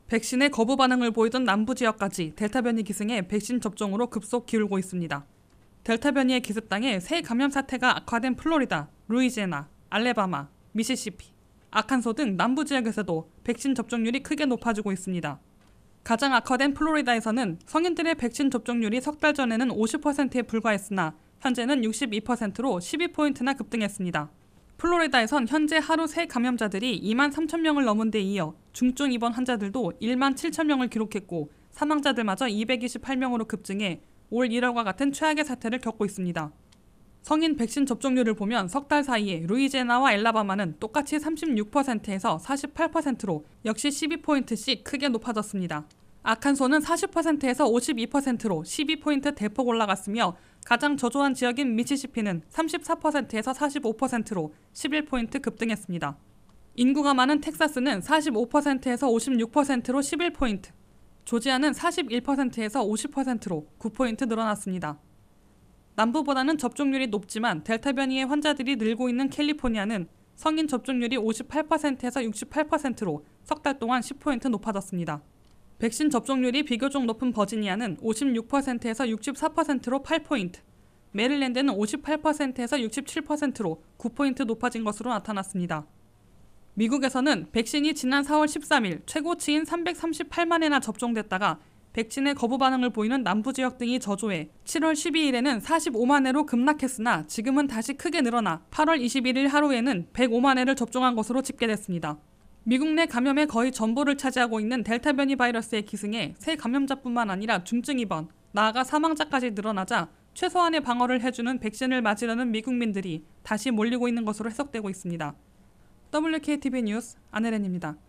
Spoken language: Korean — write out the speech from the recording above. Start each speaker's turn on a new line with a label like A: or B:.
A: 백신에 거부 반응을 보이던 남부 지역까지 델타 변이 기승에 백신 접종으로 급속 기울고 있습니다. 델타 변이의 기습당해 새 감염 사태가 악화된 플로리다, 루이지애나, 알래바마, 미시시피, 아칸소 등 남부 지역에서도 백신 접종률이 크게 높아지고 있습니다. 가장 악화된 플로리다에서는 성인들의 백신 접종률이 석 달 전에는 50%에 불과했으나 현재는 62%로 12포인트나 급등했습니다. 플로리다에선 현재 하루 새 감염자들이 2만 3천 명을 넘은 데 이어 중증 입원 환자들도 1만 7천 명을 기록했고 사망자들마저 228명으로 급증해 올 1월과 같은 최악의 사태를 겪고 있습니다. 성인 백신 접종률을 보면 석 달 사이에 루이지애나와 알라바마는 똑같이 36%에서 48%로 역시 12포인트씩 크게 높아졌습니다. 아칸소는 40%에서 52%로 12포인트 대폭 올라갔으며 가장 저조한 지역인 미시시피는 34%에서 45%로 11포인트 급등했습니다. 인구가 많은 텍사스는 45%에서 56%로 11포인트, 조지아는 41%에서 50%로 9포인트 늘어났습니다. 남부보다는 접종률이 높지만 델타 변이의 환자들이 늘고 있는 캘리포니아는 성인 접종률이 58%에서 68%로 석 달 동안 10포인트 높아졌습니다. 백신 접종률이 비교적 높은 버지니아는 56%에서 64%로 8포인트, 메릴랜드는 58%에서 67%로 9포인트 높아진 것으로 나타났습니다. 미국에서는 백신이 지난 4월 13일 최고치인 338만 회나 접종됐다가 백신의 거부 반응을 보이는 남부 지역 등이 저조해 7월 12일에는 45만 회로 급락했으나 지금은 다시 크게 늘어나 8월 21일 하루에는 105만 회를 접종한 것으로 집계됐습니다. 미국 내 감염의 거의 전부를 차지하고 있는 델타 변이 바이러스의 기승에 새 감염자뿐만 아니라 중증 입원, 나아가 사망자까지 늘어나자 최소한의 방어를 해주는 백신을 맞으려는 미국민들이 다시 몰리고 있는 것으로 해석되고 있습니다. WKTV 뉴스 안혜련입니다.